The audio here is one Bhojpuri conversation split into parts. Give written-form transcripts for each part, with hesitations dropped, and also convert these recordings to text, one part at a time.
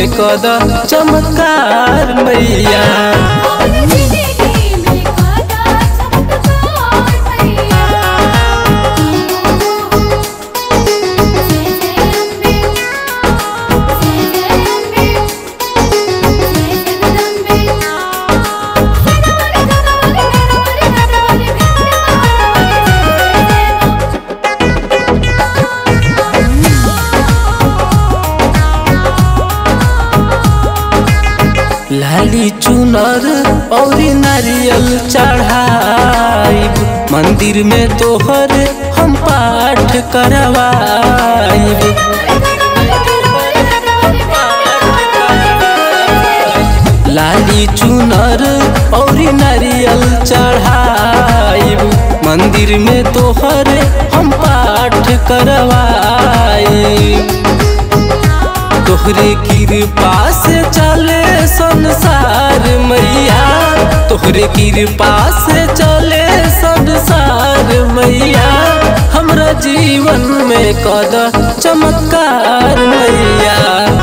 में कदा चमत्कार मैया। लाली चुनर और नारियल चढ़ाइब, मंदिर में तोहर हम पाठ करवाइब। लाली चुनर और नारियल चढ़ाइब, मंदिर में तोहर हम पाठ करवाइब। तोहरे कृपा से चले संसार मैया, तोहरे कृपा से चले संसार मैया। हमरा जीवन में कदा चमत्कार मैया।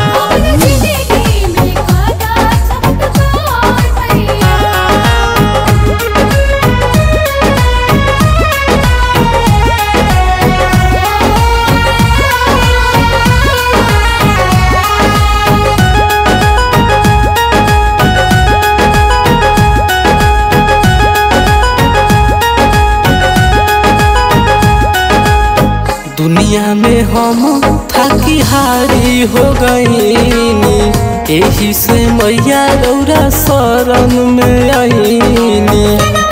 दुनिया में हम थकी हारी हो गईनी, यही से मैया रौरा शरण में आईनी।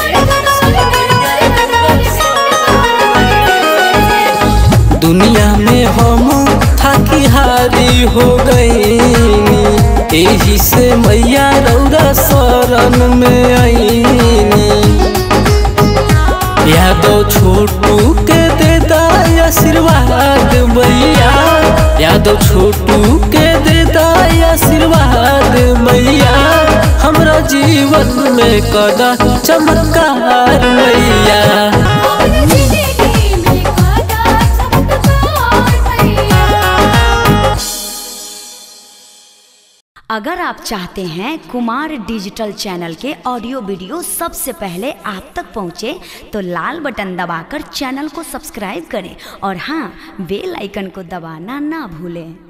दुनिया में हम थकी हारी हो गईनी, यही से मैया रौरा शरण में आईनी। यादव छोटू के देता आशीर्वाद मैया, यादव छोटू के देता आशीर्वाद मैया। हमरा जीवन में कदा चमत्कार मैया। अगर आप चाहते हैं कुमार डिजिटल चैनल के ऑडियो वीडियो सबसे पहले आप तक पहुंचे तो लाल बटन दबाकर चैनल को सब्सक्राइब करें और हाँ, बेल आइकन को दबाना ना भूलें।